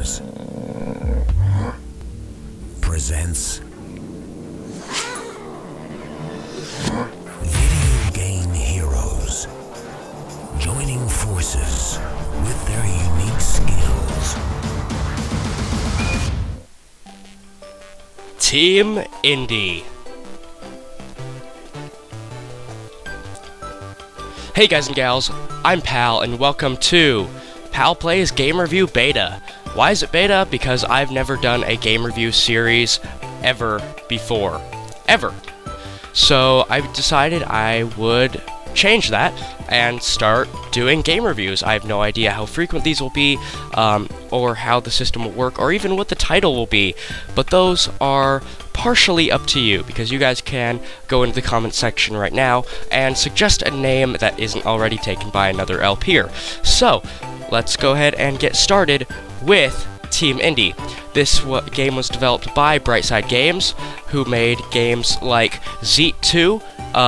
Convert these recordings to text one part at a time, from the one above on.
Games presents video game heroes joining forces with their unique skills. Team Indie. Hey guys and gals, I'm Pal and welcome to PalPlays Game Review Beta. Why is it beta? Because I've never done a game review series ever before. Ever. So I decided I would change that and start doing game reviews. I have no idea how frequent these will be, or how the system will work, or even what the title will be, but those are partially up to you, because you guys can go into the comment section right now and suggest a name that isn't already taken by another LPer. So, let's go ahead and get started with Team Indie. This game was developed by Brightside Games, who made games like Zeet 2,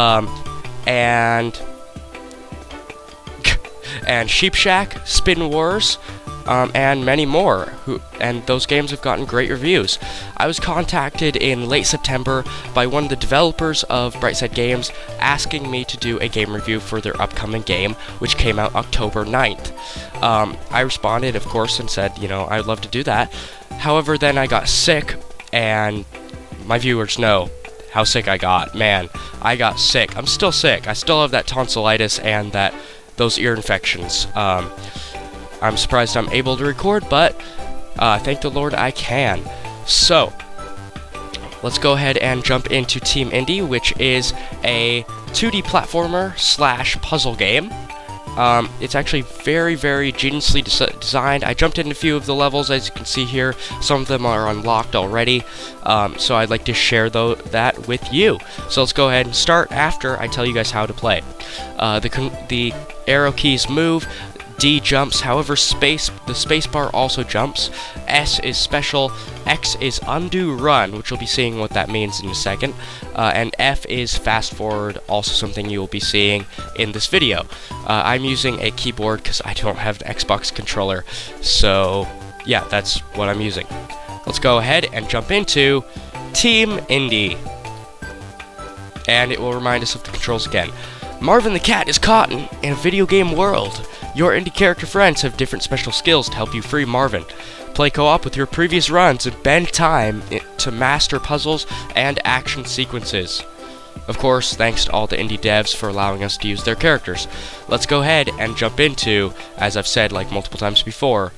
and Sheep Shack, Spin Wars, and many more, and those games have gotten great reviews. I was contacted in late September by one of the developers of Brightside Games asking me to do a game review for their upcoming game, which came out October 9th. I responded, of course, and said, you know, I'd love to do that. However, then I got sick, and my viewers know how sick I got. Man, I got sick. I'm still sick. I still have that tonsillitis and those ear infections. I'm surprised I'm able to record, but thank the Lord I can. So, let's go ahead and jump into Team Indie, which is a 2D platformer / puzzle game. It's actually very, very geniusly designed. I jumped into a few of the levels, as you can see here. Some of them are unlocked already, so I'd like to share that with you. So let's go ahead and start after I tell you guys how to play. The arrow keys move. D jumps, however the spacebar also jumps. S is special, X is undo run, which you'll be seeing what that means in a second, and F is fast forward, also something you will be seeing in this video. I'm using a keyboard because I don't have an Xbox controller, so yeah, that's what I'm using. Let's go ahead and jump into Team Indie, and it will remind us of the controls again. Marvin the cat is caught in a video game world. Your indie character friends have different special skills to help you free Marvin. Play co-op with your previous runs and bend time to master puzzles and action sequences. Of course, thanks to all the indie devs for allowing us to use their characters. Let's go ahead and jump into, as I've said like multiple times before,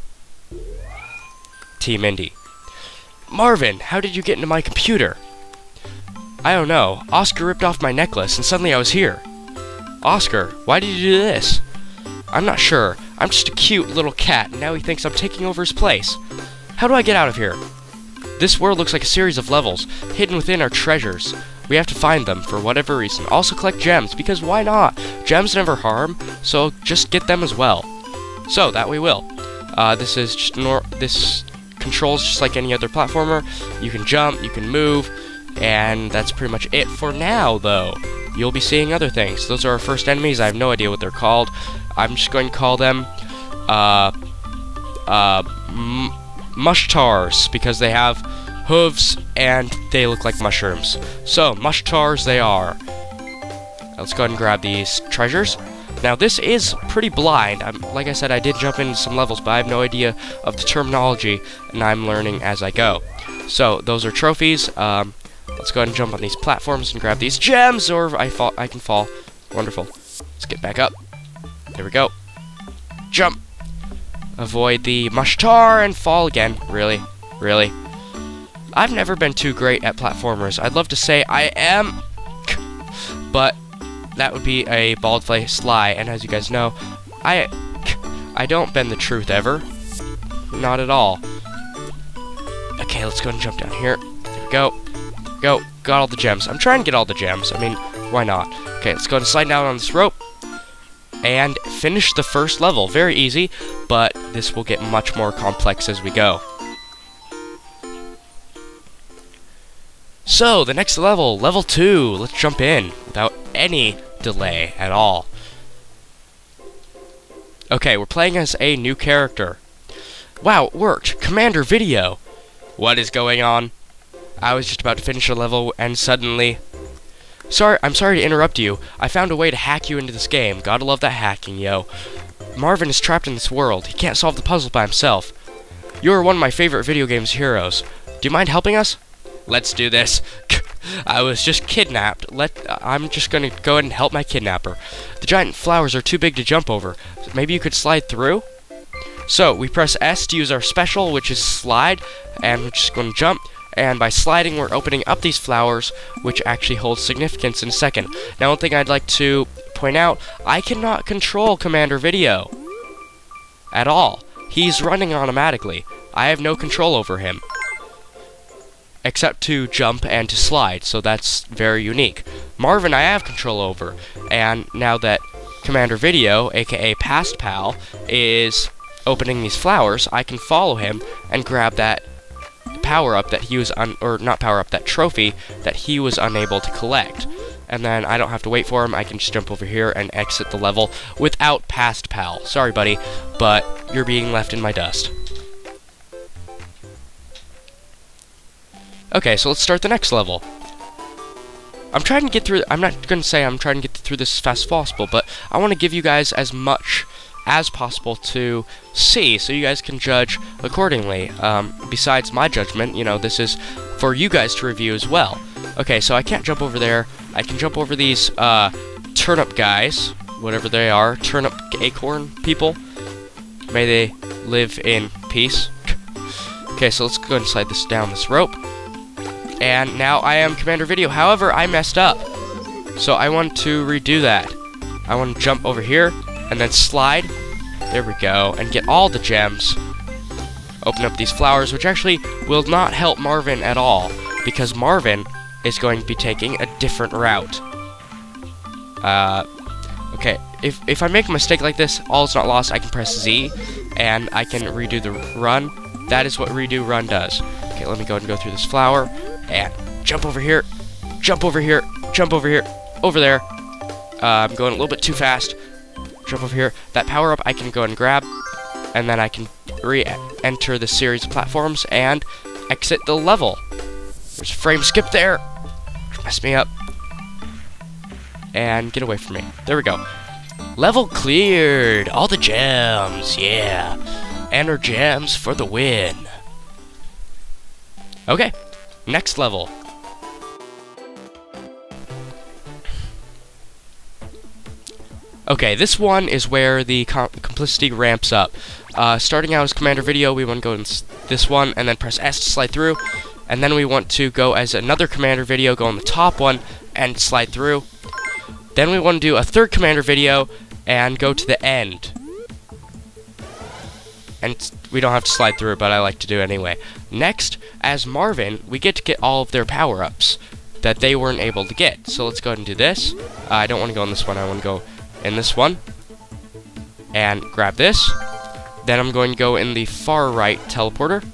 Team Indie. Marvin, how did you get into my computer? I don't know. Oscar ripped off my necklace and suddenly I was here. Oscar, why did you do this? I'm not sure. I'm just a cute little cat, and now he thinks I'm taking over his place. How do I get out of here? This world looks like a series of levels, hidden within our treasures. We have to find them, for whatever reason. Also collect gems, because why not? Gems never harm, so just get them as well. So, that we will. This controls just like any other platformer. You can jump, you can move, and that's pretty much it for now, though. You'll be seeing other things. Those are our first enemies. I have no idea what they're called. I'm just going to call them mushtars, because they have hooves and they look like mushrooms. So, mushtars they are. Let's go ahead and grab these treasures. Now, this is pretty blind. Like I said, I did jump into some levels, but I have no idea of the terminology, and I'm learning as I go. So, those are trophies. Let's go ahead and jump on these platforms and grab these gems, or I can fall. Wonderful. Let's get back up. There we go. Jump. Avoid the mushtar and fall again. Really? Really? I've never been too great at platformers. I'd love to say I am, but that would be a bald-faced lie, and as you guys know, I don't bend the truth ever. Not at all. Okay, let's go ahead and jump down here. There we go. Go. Got all the gems. I'm trying to get all the gems. I mean, why not? Okay, let's go ahead and slide down on this rope and finish the first level. Very easy, but this will get much more complex as we go. So, the next level, level 2. Let's jump in without any delay at all. Okay, we're playing as a new character. Wow, it worked! Commander Video! What is going on? I was just about to finish a level, and suddenly... I'm sorry to interrupt you. I found a way to hack you into this game. Gotta love that hacking, yo. Marvin is trapped in this world. He can't solve the puzzle by himself. You are one of my favorite video games heroes. Do you mind helping us? Let's do this. I was just kidnapped. I'm just gonna go ahead and help my kidnapper. The giant flowers are too big to jump over. Maybe you could slide through? So, we press S to use our special, which is slide, and we're just gonna jump. And by sliding, we're opening up these flowers, which actually holds significance in a second. Now, one thing I'd like to point out, I cannot control Commander Video at all. He's running automatically. I have no control over him, except to jump and to slide, so that's very unique. Marvin I have control over, and now that Commander Video, aka Past Pal, is opening these flowers, I can follow him and grab that power-up that he was that trophy that he was unable to collect. And then I don't have to wait for him, I can just jump over here and exit the level without Past Pal. Sorry, buddy, but you're being left in my dust. Okay, so let's start the next level. I'm trying to get through, I'm not going to say I'm trying to get through this as fast as possible, but I want to give you guys as much as possible to see, so you guys can judge accordingly. Besides my judgment, you know, this is for you guys to review as well. Okay, so I can't jump over there. I can jump over these turnip guys, whatever they are, turnip acorn people. May they live in peace. Okay, so let's go ahead and slide this down this rope. And now I am Commander Video. However, I messed up, so I want to redo that. I want to jump over here and then slide. There we go, and get all the gems. Open up these flowers, which actually will not help Marvin at all, because Marvin is going to be taking a different route. Okay, if I make a mistake like this, all is not lost. I can press Z, and I can redo the run. That is what redo run does. Okay, let me go ahead and go through this flower, and jump over here, jump over here, jump over here, over there. I'm going a little bit too fast. Jump over here. That power-up I can go ahead and grab, and then I can re-enter the series of platforms and exit the level. There's a frame skip there. Mess me up. And get away from me. There we go. Level cleared. All the gems. Yeah. And our gems for the win. Okay. Next level. Okay, this one is where the complicity ramps up. Starting out as Commander Video, we want to go in this one, and then press S to slide through. And then we want to go as another Commander Video, go on the top one, and slide through. Then we want to do a third Commander Video, and go to the end. And we don't have to slide through, but I like to do it anyway. Next, as Marvin, we get to get all of their power-ups that they weren't able to get. So let's go ahead and do this. I don't want to go in this one, I want to go in this one, and grab this. Then I'm going to go in the far right teleporter,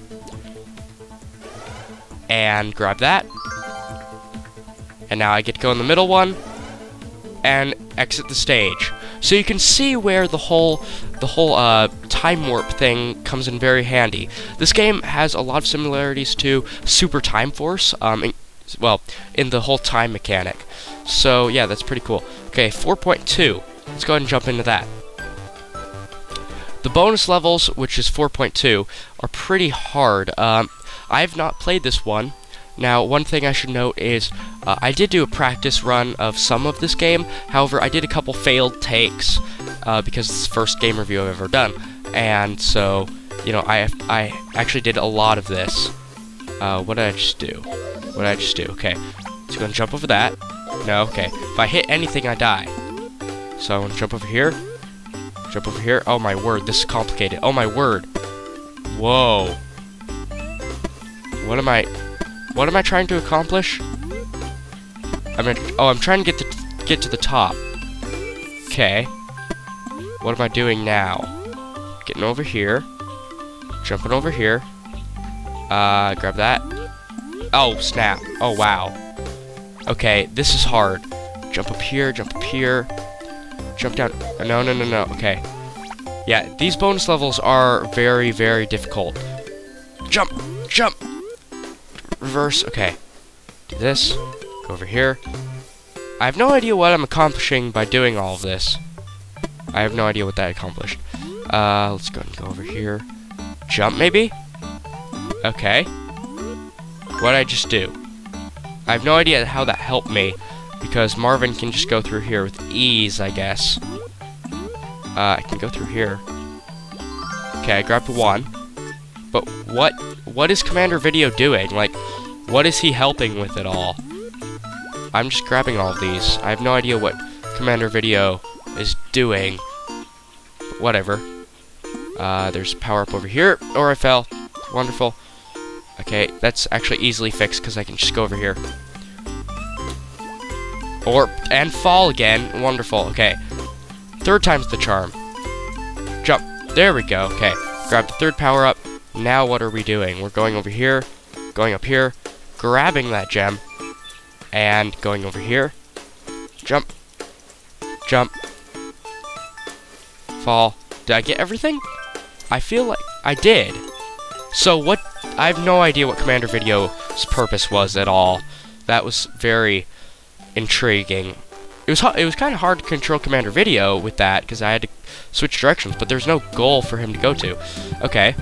and grab that. And now I get to go in the middle one, and exit the stage. So you can see where the whole time warp thing comes in very handy. This game has a lot of similarities to Super Time Force, in the whole time mechanic. So yeah, that's pretty cool. Okay, 4.2. Let's go ahead and jump into that. The bonus levels, which is 4.2, are pretty hard. I've not played this one. Now, one thing I should note is I did do a practice run of some of this game. However, I did a couple failed takes because it's the first game review I've ever done. And so, you know, I actually did a lot of this. What did I just do? What did I just do? Okay, let's go and jump over that. No, okay. If I hit anything, I die. So I want to jump over here. Jump over here. Oh my word, this is complicated. Oh my word. Whoa. What am I trying to accomplish? I'm trying to get to the top. Okay. What am I doing now? Getting over here. Jumping over here. Grab that. Oh, snap. Oh, wow. Okay, this is hard. Jump up here, jump up here. Jump down. No. Okay. Yeah, these bonus levels are very, very difficult. Jump! Jump! Reverse. Okay. Do this. Go over here. I have no idea what I'm accomplishing by doing all of this. I have no idea what that accomplished. Let's go and go over here. Jump, maybe? Okay. What did I just do? I have no idea how that helped me, because Marvin can just go through here with ease, I guess. I can go through here. Okay, I grabbed one. But what is Commander Video doing? Like, what is he helping with it all? I'm just grabbing all of these. I have no idea what Commander Video is doing. But whatever. There's power up over here. Or I fell. Wonderful. Okay, that's actually easily fixed because I can just go over here. And fall again. Wonderful. Okay. Third time's the charm. Jump. There we go. Okay. Grab the third power up. Now what are we doing? We're going over here. Going up here. Grabbing that gem. And going over here. Jump. Jump. Fall. Did I get everything? I feel like I did. So what? I have no idea what Commander Video's purpose was at all. That was very intriguing. It was kind of hard to control Commander Video with that because I had to switch directions, but there's no goal for him to go to. Okay.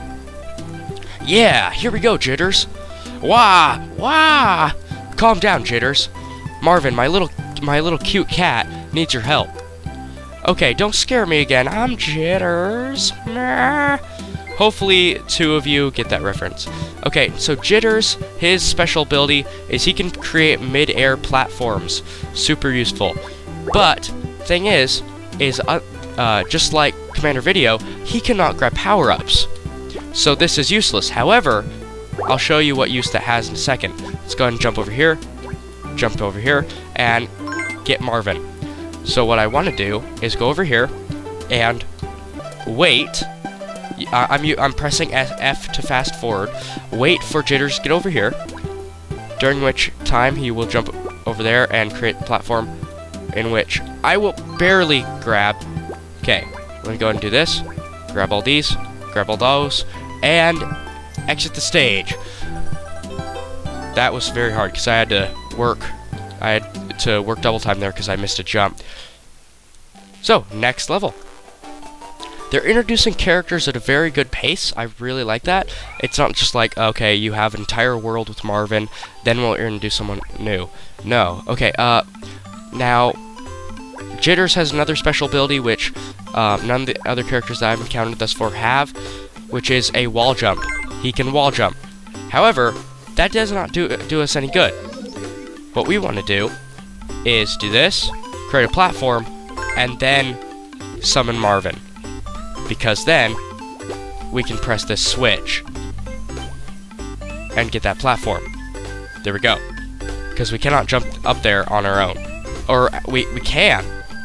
Yeah, here we go, Jitters. Wah! Wah! Calm down, Jitters. Marvin, my little cute cat needs your help. Okay, don't scare me again. I'm Jitters. Nah. Hopefully, two of you get that reference. Okay, so Jitters, his special ability is he can create mid-air platforms. Super useful. But, thing is just like Commander Video, he cannot grab power-ups. So this is useless. However, I'll show you what use that has in a second. Let's go ahead and jump over here, and get Marvin. So what I want to do is go over here, and wait. I'm pressing F to fast forward. Wait for Jitters to get over here, during which time he will jump over there and create a platform in which I will barely grab. Okay, let me go ahead and do this. Grab all these, grab all those, and exit the stage. That was very hard because I had to work double time there because I missed a jump. So, next level. They're introducing characters at a very good pace. I really like that. It's not just like, okay, you have an entire world with Marvin, then we'll introduce someone new. No. Okay, now, Jitters has another special ability which none of the other characters that I've encountered thus far have, which is a wall jump. He can wall jump. However, that does not do us any good. What we want to do is do this, create a platform, and then summon Marvin. Because then, we can press this switch and get that platform. There we go. Because we cannot jump up there on our own. Or, we can.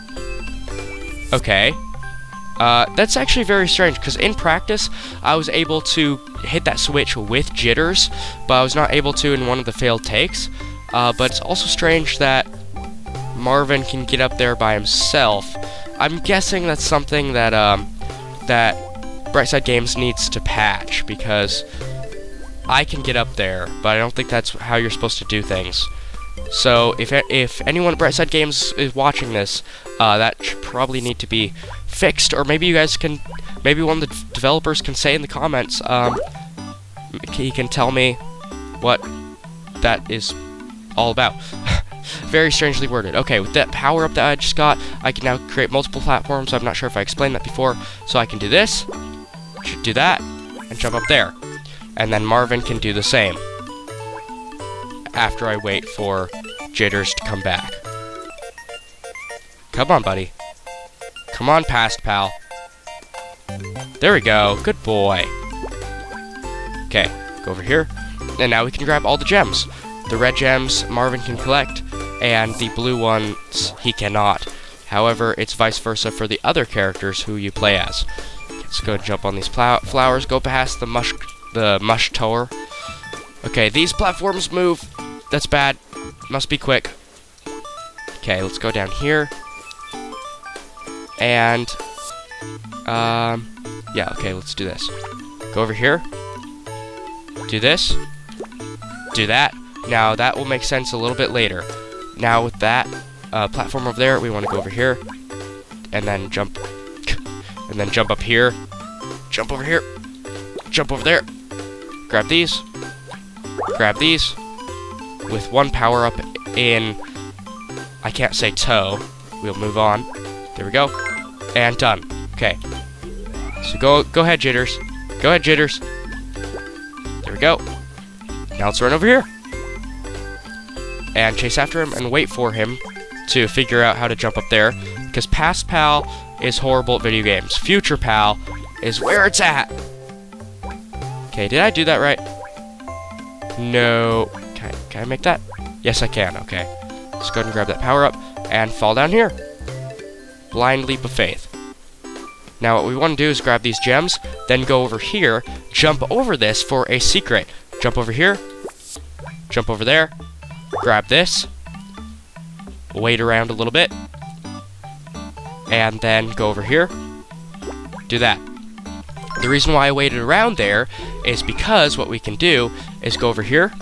Okay. That's actually very strange, because in practice, I was able to hit that switch with Jitters, but I was not able to in one of the failed takes. But it's also strange that Marvin can get up there by himself. I'm guessing that's something that, that Brightside Games needs to patch, because I can get up there, but I don't think that's how you're supposed to do things. So, if anyone at Brightside Games is watching this, that should probably need to be fixed, or maybe you guys can, maybe one of the developers can say in the comments, he can tell me what that is all about. Very strangely worded. Okay, with that power up that I just got, I can now create multiple platforms. I'm not sure if I explained that before. So I can do this, do that, and jump up there. And then Marvin can do the same after I wait for Jitters to come back. Come on, buddy. Come on past, pal. There we go. Good boy. Okay, go over here. And now we can grab all the gems. The red gems Marvin can collect, and the blue ones he cannot. However, it's vice versa for the other characters who you play as. Let's go and jump on these flowers, go past the mush tower. Okay, these platforms move. That's bad. Must be quick. Okay, let's go down here. And Yeah, okay, let's do this. Go over here. Do this. Do that. Now, that will make sense a little bit later. Now, with that platform over there, we want to go over here. And then jump. And then jump up here. Jump over here. Jump over there. Grab these. Grab these. With one power-up in... I can't say toe. We'll move on. There we go. And done. Okay. So go ahead, Jitters. Go ahead, Jitters. There we go. Now let's run over here. And chase after him and wait for him to figure out how to jump up there. Because past pal is horrible at video games. Future pal is where it's at. Okay, did I do that right? No. Can I make that? Yes, I can. Okay. Let's go ahead and grab that power up and fall down here. Blind leap of faith. Now what we want to do is grab these gems, then go over here, jump over this for a secret. Jump over here, jump over there, grab this, wait around a little bit, and then go over here, do that. The reason why I waited around there is because what we can do is go over here,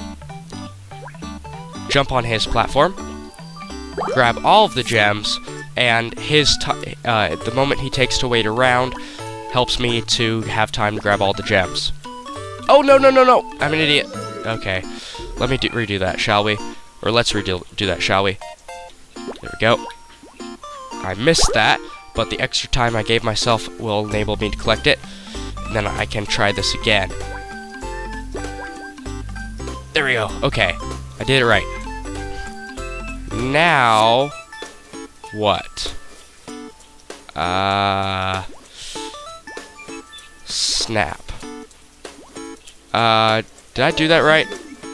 jump on his platform, grab all of the gems, and the moment he takes to wait around helps me to have time to grab all the gems. Oh, no, no, no, no! I'm an idiot. Okay. Let me redo that, shall we? Or let's do that, shall we? There we go. I missed that, but the extra time I gave myself will enable me to collect it. And then I can try this again. There we go. Okay. I did it right. Now... what? Snap. Did I do that right?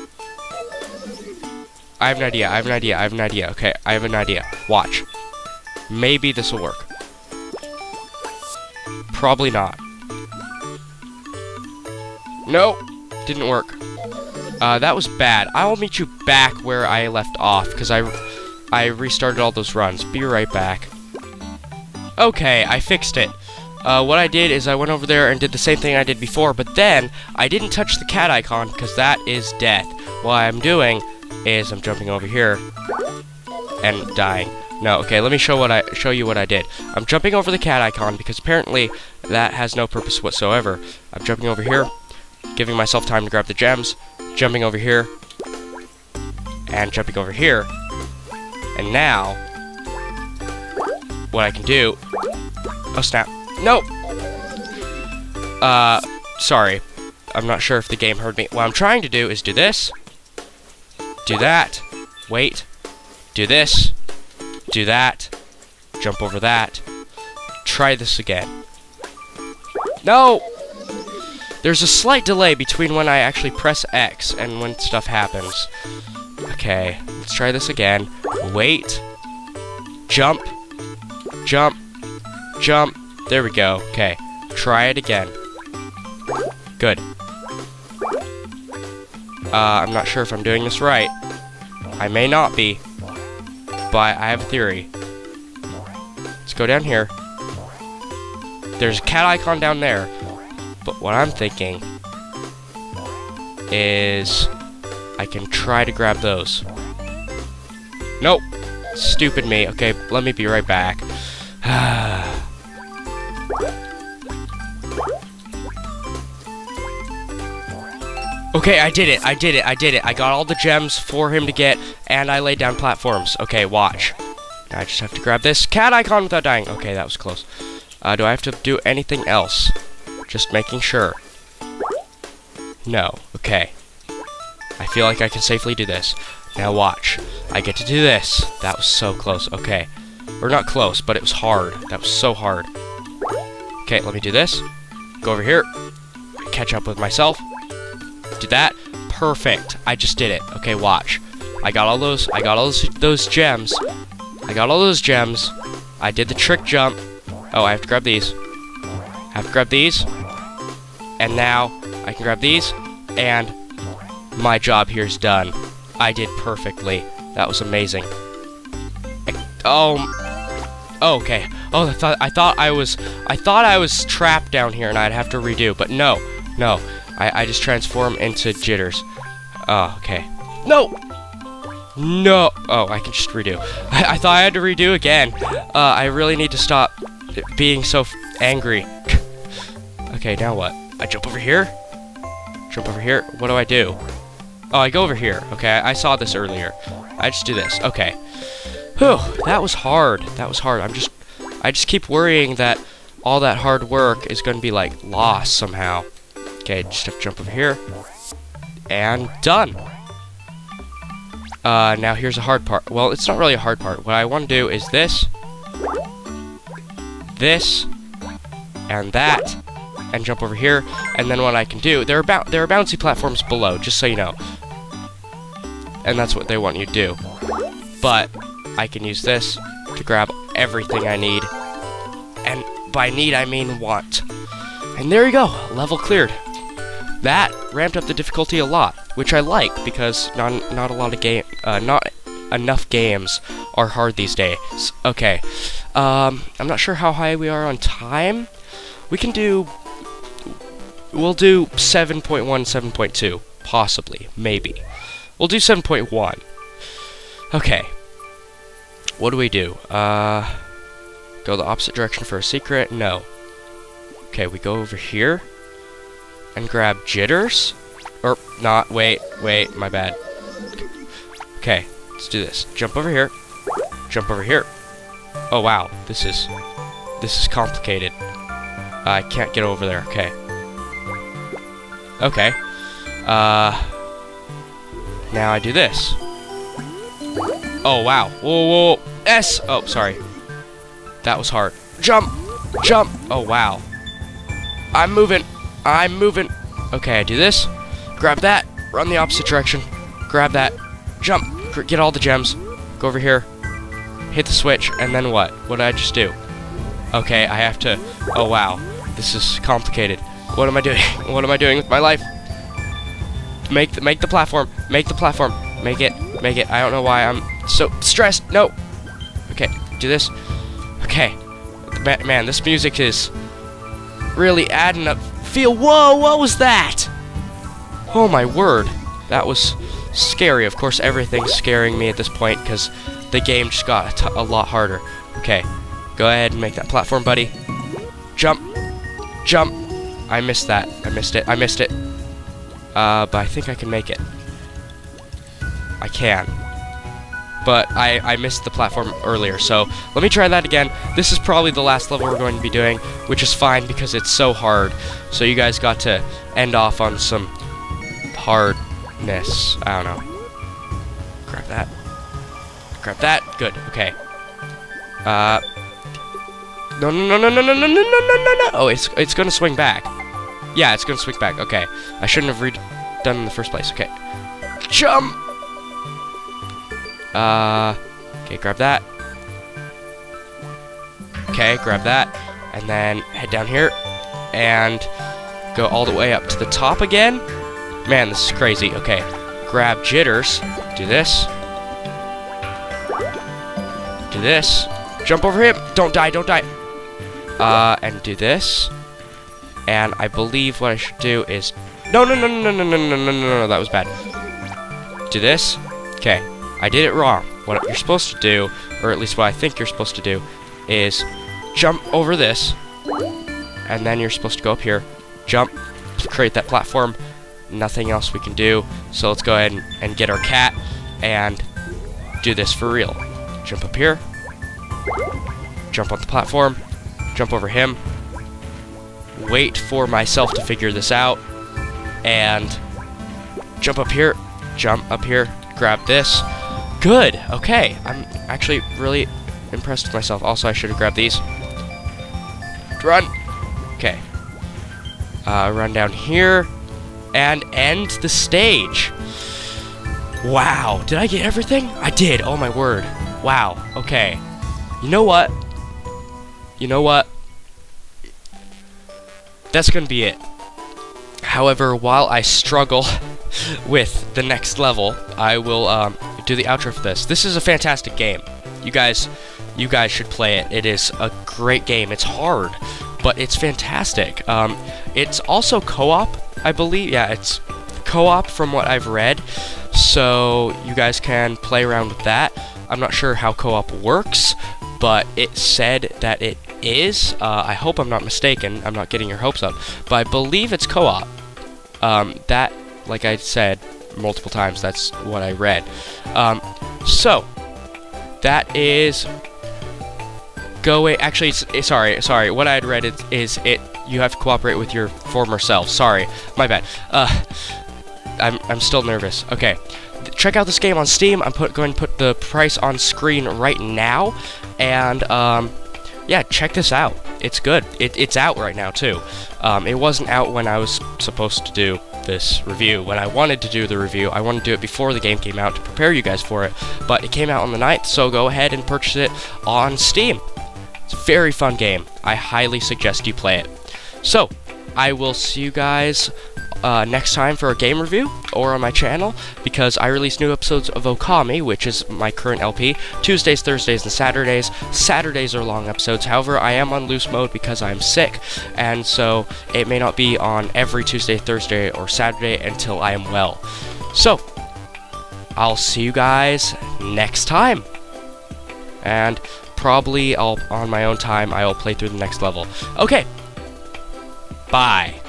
I have an idea, I have an idea, I have an idea. Okay, I have an idea. Watch. Maybe this will work. Probably not. Nope. Didn't work. That was bad. I will meet you back where I left off, because I restarted all those runs. Be right back. Okay, I fixed it. What I did is I went over there and did the same thing I did before, but then I didn't touch the cat icon because that is death. What I'm doing is I'm jumping over here and dying. No, okay, let me show you what I did. I'm jumping over the cat icon because apparently that has no purpose whatsoever. I'm jumping over here, giving myself time to grab the gems, jumping over here, and jumping over here. And now, what I can do... oh, snap. Nope! Sorry. I'm not sure if the game heard me. What I'm trying to do is do this. Do that. Wait. Do this. Do that. Jump over that. Try this again. No! There's a slight delay between when I actually press X and when stuff happens. Okay, let's try this again. Wait. Jump. Jump. Jump. There we go. Okay. Try it again. Good. I'm not sure if I'm doing this right. I may not be. But I have a theory. Let's go down here. There's a cat icon down there. But what I'm thinking is I can try to grab those. Nope. Stupid me. Okay, let me be right back. Okay, I did it. I did it. I did it. I got all the gems for him to get, and I laid down platforms. Okay, watch. Now I just have to grab this cat icon without dying. Okay, that was close. Do I have to do anything else? Just making sure. No. Okay. I feel like I can safely do this. Now watch. I get to do this. That was so close. Okay. Or not close, but it was hard. That was so hard. Okay, let me do this. Go over here. Catch up with myself. Do that. Perfect. I just did it. Okay, watch. I got all those gems. I got all those gems. I did the trick jump. Oh, I have to grab these. I have to grab these. And now I can grab these. And my job here is done. I did perfectly. That was amazing. Oh, Oh, okay. Oh, I thought I was trapped down here and I'd have to redo, but no. I just transform into jitters. Oh, okay. No! No! Oh, I can just redo. I thought I had to redo again. I really need to stop being so angry. Okay, now what? I jump over here? Jump over here? What do I do? Oh, I go over here. Okay, I saw this earlier. I just do this. Okay. Whew, that was hard. That was hard. I just keep worrying that all that hard work is going to be, like, lost somehow. Okay, just have to jump over here. And done. Now here's a hard part. Well, it's not really a hard part. What I want to do is this, and that, and jump over here. And then what I can do, there are bouncy platforms below, just so you know. And that's what they want you to do. But I can use this to grab everything I need. And by need, I mean want. And there you go, level cleared. That ramped up the difficulty a lot, which I like because not enough games are hard these days. Okay, I'm not sure how high we are on time. We'll do 7.1, 7.2, possibly, maybe. We'll do 7.1. Okay. What do we do? Go the opposite direction for a secret? No. Okay, we go over here and grab jitters. Or not, wait, my bad. Okay, let's do this. Jump over here. Jump over here. Oh wow, this is complicated. I can't get over there. Okay. Okay. Now I do this. Oh wow. Whoa. S. Oh, sorry. That was hard. Jump. Jump. Oh wow. I'm moving. Okay, I do this. Grab that. Run the opposite direction. Grab that. Jump. Get all the gems. Go over here. Hit the switch. And then what? What did I just do? Okay, I have to... Oh, wow. This is complicated. What am I doing? What am I doing with my life? Make the platform. Make the platform. Make it. I don't know why I'm so stressed. No. Okay, do this. Okay. Man, this music is really adding up. Whoa, what was that? Oh my word. That was scary. Of course, everything's scaring me at this point because the game just got a lot harder. Okay, go ahead and make that platform, buddy. Jump. Jump. I missed that. I missed it. But I think I can make it. I can. But I missed the platform earlier, so let me try that again. This is probably the last level we're going to be doing, which is fine because it's so hard. So you guys got to end off on some hardness. I don't know. Grab that. Grab that. Good. Okay. No. Oh, it's gonna swing back. Yeah, it's gonna swing back. Okay. I shouldn't have redone in the first place. Okay. Jump! Okay, grab that. Okay, grab that. And then head down here. And go all the way up to the top again. Man, this is crazy. Okay. Grab jitters. Do this. Do this. Jump over him. Don't die. And do this. And I believe what I should do is... No, that was bad. Do this. Okay. I did it wrong. What you're supposed to do, or at least what I think you're supposed to do, is jump over this, and then you're supposed to go up here, jump, create that platform. Nothing else we can do, so let's go ahead and get our cat, and do this for real. Jump up here, jump on the platform, jump over him, wait for myself to figure this out, and jump up here, grab this. Good, okay. I'm actually really impressed with myself. Also, I should have grabbed these. Run! Okay. Run down here, and end the stage. Wow, did I get everything? I did, oh my word. Wow, okay. You know what? That's gonna be it. However, while I struggle with the next level, I will do the outro for this. This is a fantastic game. You guys You guys should play it. It is a great game. It's hard, but it's fantastic. It's also co-op, I believe. Yeah, it's co-op from what I've read, so you guys can play around with that. I'm not sure how co-op works, but it said that it is. I hope I'm not mistaken. I'm not getting your hopes up, but I believe it's co-op. That, like I said multiple times, that's what I read. So that is going. Actually, sorry. What I had read is you have to cooperate with your former self. Sorry, my bad. I'm still nervous. Okay, check out this game on Steam. I'm going to put the price on screen right now, and yeah, check this out. It's good. It's out right now too. It wasn't out when I was supposed to do this review. When I wanted to do the review, I wanted to do it before the game came out to prepare you guys for it, but it came out on the 9th, so go ahead and purchase it on Steam. It's a very fun game. I highly suggest you play it. So, I will see you guys next time for a game review, or on my channel, because I release new episodes of Okami, which is my current LP, Tuesdays, Thursdays, and Saturdays. Saturdays are long episodes. However, I am on loose mode because I'm sick, and so it may not be on every Tuesday, Thursday, or Saturday until I am well. So, I'll see you guys next time, and probably on my own time, I will play through the next level. Okay, bye.